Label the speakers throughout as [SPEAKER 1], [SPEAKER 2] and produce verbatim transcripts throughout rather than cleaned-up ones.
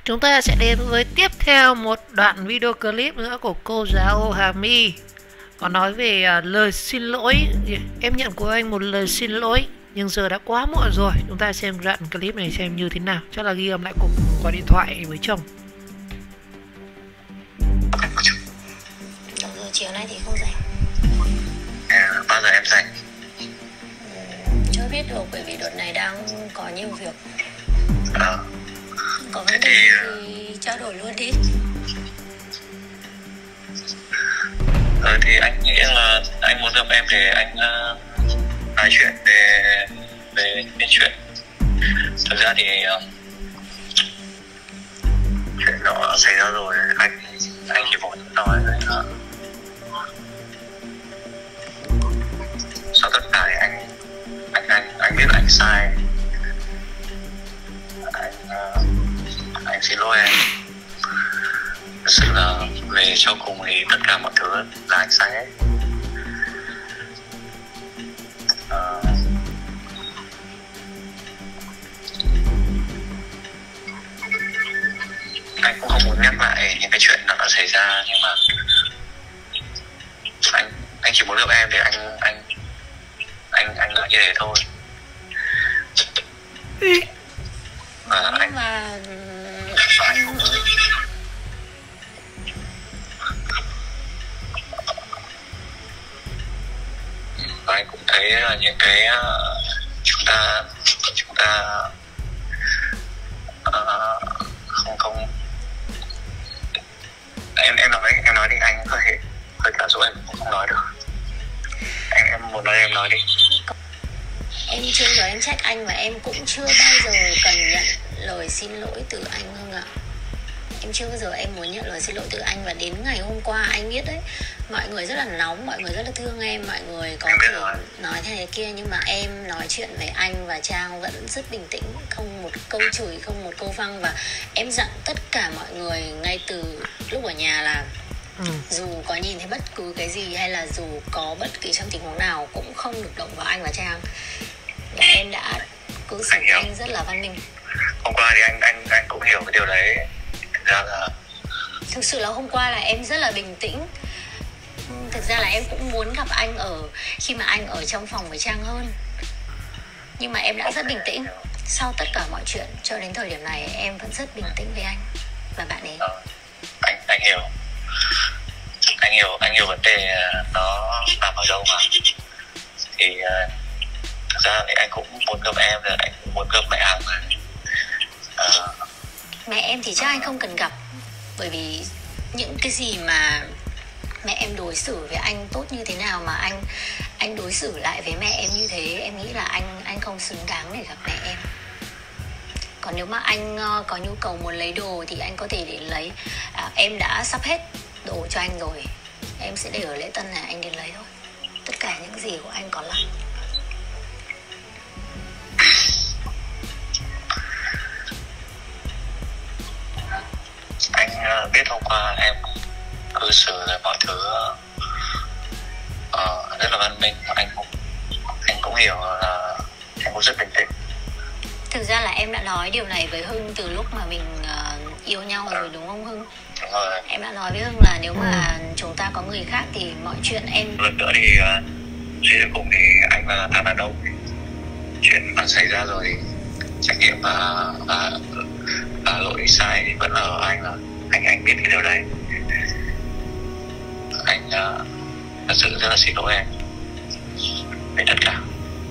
[SPEAKER 1] Chúng ta sẽ đến với tiếp theo một đoạn video clip nữa của cô giáo Hà My. Có nói về uh, lời xin lỗi. Em nhận của anh một lời xin lỗi, nhưng giờ đã quá muộn rồi. Chúng ta xem đoạn clip này xem như thế nào. Chắc là ghi âm lại cuộc gọi điện thoại với chồng.
[SPEAKER 2] Giờ chiều nay thì không rảnh.
[SPEAKER 3] À, bao giờ em rảnh?
[SPEAKER 2] Chưa biết được, bởi vì đợt này đang có nhiều việc.
[SPEAKER 3] Ờ.
[SPEAKER 2] Có vấn đề
[SPEAKER 3] thì...
[SPEAKER 2] thì trao đổi luôn đi.
[SPEAKER 3] Ờ thì anh nghĩ là anh muốn gặp em để anh uh, nói chuyện về về cái chuyện. Thực ra thì uh, chuyện nó xảy ra rồi, anh anh chỉ muốn nói là sau tất cả thì anh anh anh anh biết anh sai. Anh uh, anh xin lỗi em. Thật sự là về sau cùng thì tất cả mọi thứ là anh sai hết. Ờ... Anh cũng không muốn nhắc lại những cái chuyện nó đã xảy ra, nhưng mà anh anh chỉ muốn gặp em để anh anh anh anh nói như thế thôi. Và
[SPEAKER 2] Nhưng
[SPEAKER 3] anh
[SPEAKER 2] mà
[SPEAKER 3] anh và anh cũng thấy là những cái uh, chúng ta chúng ta uh, không không em em nói em nói đi, anh có thể hơi cảm xúc, em cũng không nói được. Em em muốn nói em nói đi.
[SPEAKER 2] em chưa giờ em trách anh, và em cũng chưa bao giờ cần nhận lời xin lỗi từ anh Hưng ạ. Em chưa bao giờ em muốn nhận lời xin lỗi từ anh, và đến ngày hôm qua anh biết đấy, mọi người rất là nóng, mọi người rất là thương em, mọi người có thể nói thế này kia, nhưng mà em nói chuyện với anh và Trang vẫn rất bình tĩnh, không một câu chửi, không một câu văng. Và em dặn tất cả mọi người ngay từ lúc ở nhà là ừ. dù có nhìn thấy bất cứ cái gì, hay là dù có bất kỳ trong tình huống nào, cũng không được động vào anh và Trang. Và em đã cư xử với anh rất là văn minh.
[SPEAKER 3] Hôm qua thì anh anh anh cũng hiểu cái điều đấy. Thực ra là
[SPEAKER 2] thực sự là hôm qua là em rất là bình tĩnh. Thực ra là em cũng muốn gặp anh ở khi mà anh ở trong phòng với Trang hơn, nhưng mà em đã rất bình tĩnh. Sau tất cả mọi chuyện cho đến thời điểm này, em vẫn rất bình tĩnh với anh và bạn ấy.
[SPEAKER 3] ờ, anh anh hiểu anh hiểu anh hiểu vấn đề nó nằm ở đâu mà. Thì uh, thực ra thì anh cũng muốn gặp em, rồi anh cũng muốn gặp mẹ Hằng. uh,
[SPEAKER 2] Mẹ em thì chắc anh không cần gặp, bởi vì những cái gì mà mẹ em đối xử với anh tốt như thế nào mà anh anh đối xử lại với mẹ em như thế, em nghĩ là anh anh không xứng đáng để gặp mẹ em. Còn nếu mà anh uh, có nhu cầu muốn lấy đồ thì anh có thể đến lấy. à, Em đã sắp hết đồ cho anh rồi, em sẽ để ở lễ tân này, anh đến lấy thôi. Tất cả những gì của anh còn lại.
[SPEAKER 3] Anh uh, biết hôm qua em cư xử là mọi thứ uh, rất là văn minh. Anh cũng anh cũng hiểu là em cũng rất bình tĩnh.
[SPEAKER 2] Thực ra là em đã nói điều này với Hưng từ lúc mà mình uh, yêu nhau rồi, đúng không Hưng?
[SPEAKER 3] Đúng rồi.
[SPEAKER 2] Em đã nói với Hưng là nếu mà chúng ta có người khác thì mọi chuyện em...
[SPEAKER 3] Lần nữa thì uh, suy cho cùng thì anh là thằng đàn ông. Chuyện đã xảy ra rồi thì trách nhiệm và, và, và lỗi sai thì vẫn là ở anh. Là anh anh biết cái điều đấy. Anh uh, thật sự rất là xin lỗi em về tất cả.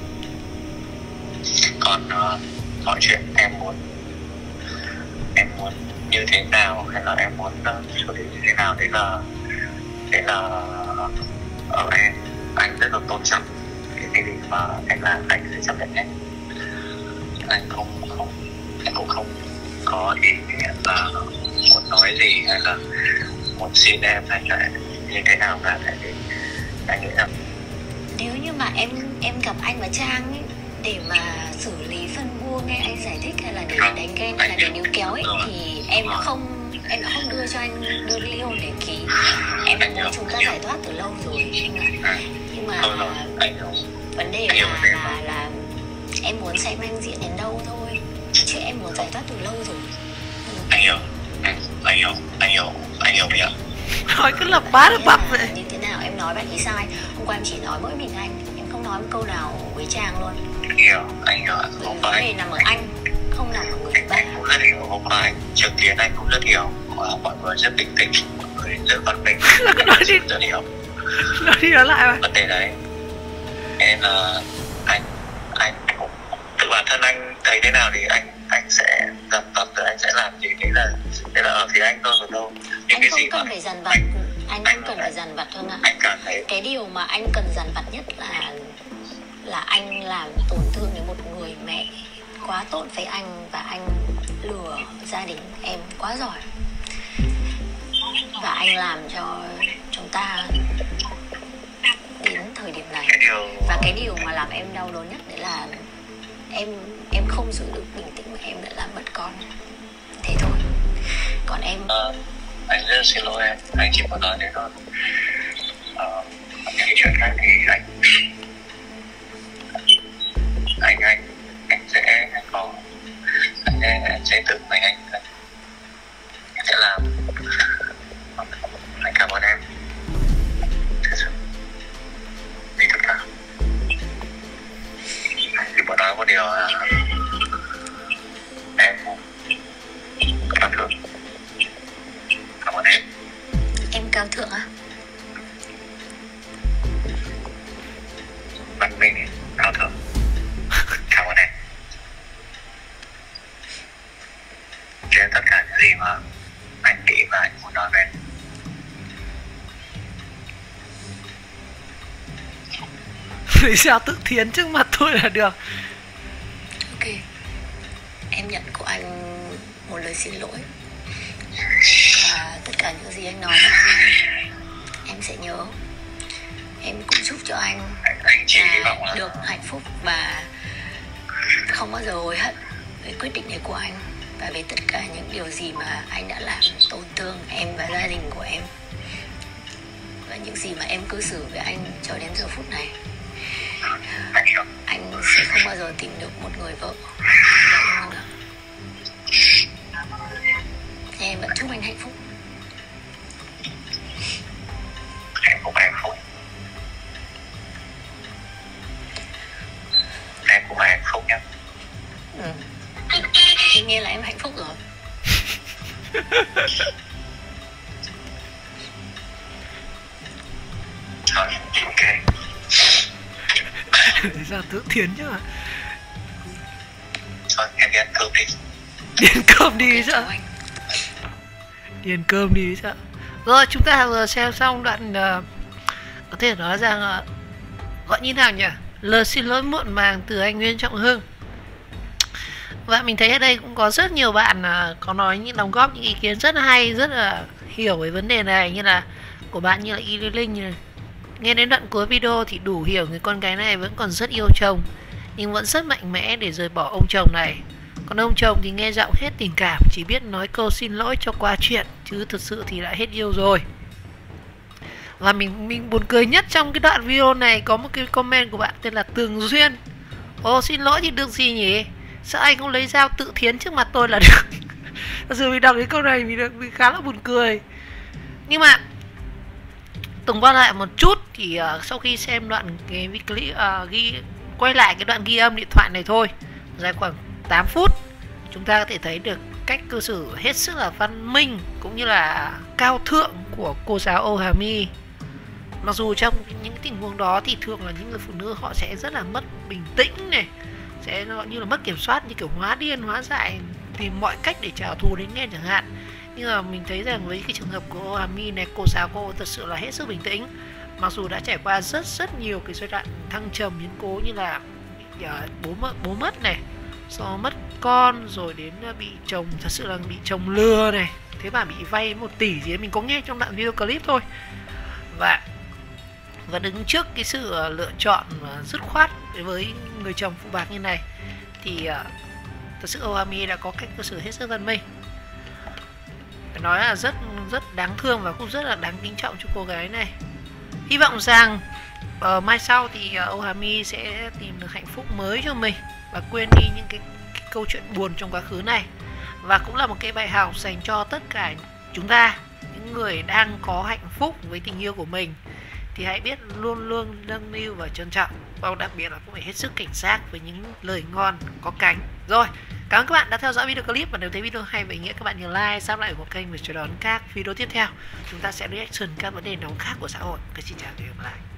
[SPEAKER 3] Còn uh, mọi chuyện em muốn em muốn như thế nào, hay là em muốn uh, xử lý như thế nào, đấy là đấy là ở em. Anh rất là tôn trọng cái gì mà em làm, anh sẽ chấp nhận hết. Anh không không anh cũng không có ý là muốn nói gì hay là muốn xin em hay là như thế nào cả. Tại vì anh nghĩ rằng
[SPEAKER 2] nếu như mà em em gặp anh và Trang ấy, để mà xử lý phân vua, nghe anh giải thích, hay là để đánh ghen, hay là để níu kéo ấy, thì em đã không em đã không đưa cho anh đơn ly hôn để ký. Em đã muốn chúng ta giải thoát từ lâu rồi. Nhưng mà vấn đề là là là em muốn xem anh diễn đến đâu thôi, chứ em muốn giải thoát từ lâu rồi.
[SPEAKER 3] anh hiểu, anh, anh hiểu, anh hiểu, anh hiểu nhỉ?
[SPEAKER 1] Nói cứ lập bá lập bập vậy.
[SPEAKER 2] Như thế nào em nói bạn ý sai. Hôm qua em chỉ nói mỗi mình anh, em không nói một câu nào với Trang luôn.
[SPEAKER 3] Anh hiểu, anh hiểu. Hôm qua
[SPEAKER 2] Vấn đề
[SPEAKER 3] anh,
[SPEAKER 2] nằm ở anh, không nằm ở người
[SPEAKER 3] anh,
[SPEAKER 2] bạn.
[SPEAKER 3] anh cũng rất hiểu. Hôm qua anh chứng kiến anh cũng rất hiểu. Mọi người rất bình tĩnh, mọi người rất văn minh,
[SPEAKER 1] Nói đi,
[SPEAKER 3] rất hiểu.
[SPEAKER 1] nói đi nói lại mà.
[SPEAKER 3] Vấn đề đấy nên là anh anh cũng tự bản thân anh thấy thế nào thì anh anh sẽ dần dần rồi anh sẽ làm gì, đấy là đấy là ở phía anh thôi, còn đâu những
[SPEAKER 2] Anh
[SPEAKER 3] cái
[SPEAKER 2] không
[SPEAKER 3] gì
[SPEAKER 2] cần
[SPEAKER 3] mà
[SPEAKER 2] phải dằn vặt,
[SPEAKER 3] anh
[SPEAKER 2] anh
[SPEAKER 3] anh
[SPEAKER 2] không cần phải dằn vặt Hưng ạ.
[SPEAKER 3] anh cảm thấy
[SPEAKER 2] Cái điều mà anh cần dằn vặt nhất là là anh làm tổn thương đến một người mẹ quá tốt với anh, và anh lừa gia đình em quá giỏi, và anh làm cho chúng ta đến thời điểm này.
[SPEAKER 3] cái điều
[SPEAKER 2] Và cái điều mà làm em đau đớn nhất đấy là em em không giữ được bình tĩnh mà em đã làm mất con. Thế thôi. Còn em
[SPEAKER 3] uh, anh rất xin lỗi em, anh chỉ muốn nói thế thôi. Uh, những cái chuyện khác thì anh anh anh anh sẽ có anh sẽ, anh sẽ tự mình anh, anh sẽ làm. Anh cảm ơn em thật sự vì tất cả. Anh chỉ muốn nói một điều là em cao thượng. Cảm ơn em.
[SPEAKER 2] em cao thượng á?
[SPEAKER 3] Văn minh cao thượng. Cảm ơn em. Trên tất cả những gì mà anh nghĩ và anh muốn nói với em.
[SPEAKER 1] Vì sao tự thiến trước mặt tôi là được.
[SPEAKER 2] Ok. Em nhận của anh một lời xin lỗi. Và tất cả những gì anh nói em sẽ nhớ. Em cũng chúc cho anh
[SPEAKER 3] Anh, anh chỉ hy vọng
[SPEAKER 2] là
[SPEAKER 3] là
[SPEAKER 2] được hạnh phúc và không bao giờ hối hận với quyết định này của anh, và về tất cả những điều gì mà anh đã làm tổn thương em và gia đình của em, và những gì mà em cư xử với anh cho đến giờ phút này.
[SPEAKER 3] anh hiểu.
[SPEAKER 2] Anh sẽ không bao giờ tìm được một người vợ vậy nữa. Em vẫn chúc anh hạnh phúc.
[SPEAKER 3] Em cũng hạnh phúc. Em cũng hạnh phúc nhé.
[SPEAKER 2] Ừ. Em nghe là em hạnh phúc rồi.
[SPEAKER 3] Thôi, ok.
[SPEAKER 1] Vì sao tự thiến chứ mà.
[SPEAKER 3] Thôi, em đi ăn cơm đi.
[SPEAKER 1] Đi ăn cơm đi chứ.
[SPEAKER 2] Chào anh.
[SPEAKER 1] Đi ăn cơm đi chứ. Rồi chúng ta vừa xem xong đoạn uh, có thể nói rằng uh, gọi như nào nhỉ, lời xin lỗi muộn màng từ anh Nguyễn Trọng Hưng. Và mình thấy ở đây cũng có rất nhiều bạn uh, có nói những đóng góp những ý kiến rất là hay, rất là hiểu về vấn đề này, như là của bạn như là Y Linh như này. Nghe đến đoạn cuối video thì đủ hiểu người con gái này vẫn còn rất yêu chồng, nhưng vẫn rất mạnh mẽ để rời bỏ ông chồng này. Còn ông chồng thì nghe giọng hết tình cảm, chỉ biết nói câu xin lỗi cho qua chuyện, chứ thực sự thì đã hết yêu rồi. Và mình mình buồn cười nhất trong cái đoạn video này có một cái comment của bạn tên là Tường Duyên. Ồ, xin lỗi thì được gì nhỉ? Sao anh không lấy dao tự thiến trước mặt tôi là được? Thật sự mình đọc cái câu này mình, mình khá là buồn cười. Nhưng mà tổng qua lại một chút thì uh, sau khi xem đoạn cái clip uh, ghi quay lại cái đoạn ghi âm điện thoại này thôi, dài khoảng tám phút, chúng ta có thể thấy được cách cư xử hết sức là văn minh cũng như là cao thượng của cô giáo Oh Ha-mi. Mặc dù trong những tình huống đó thì thường là những người phụ nữ họ sẽ rất là mất bình tĩnh này, sẽ như là mất kiểm soát, như kiểu hóa điên hóa dại, tìm mọi cách để trả thù đến nghe chẳng hạn. Nhưng mà mình thấy rằng với cái trường hợp của Oh Ha-mi này, cô giáo cô thật sự là hết sức bình tĩnh. Mặc dù đã trải qua rất rất nhiều cái giai đoạn thăng trầm biến cố, như là bố mất, bố mất này, sau mất con, rồi đến bị chồng, thật sự là bị chồng lừa này, thế mà bị vay một tỷ gì ấy, mình có nghe trong đoạn video clip thôi. Và và đứng trước cái sự lựa chọn dứt khoát với người chồng phụ bạc như này thì uh, thật sự Oh Ha-mi đã có cách cư xử hết sức văn minh. Phải nói là rất rất đáng thương và cũng rất là đáng kính trọng cho cô gái này. Hy vọng rằng uh, mai sau thì uh, Oh Ha-mi sẽ tìm được hạnh phúc mới cho mình và quên đi những cái, cái câu chuyện buồn trong quá khứ này. và cũng là một cái bài học dành cho tất cả chúng ta, những người đang có hạnh phúc với tình yêu của mình, thì hãy biết luôn luôn nâng niu và trân trọng, và đặc biệt là cũng phải hết sức cảnh giác với những lời ngon có cánh. Rồi, cảm ơn các bạn đã theo dõi video clip, và nếu thấy video hay và ý nghĩa các bạn nhớ like, subscribe ủng hộ kênh và chờ đón các video tiếp theo. Chúng ta sẽ reaction các vấn đề nóng khác của xã hội. Xin chào và hẹn gặp lại.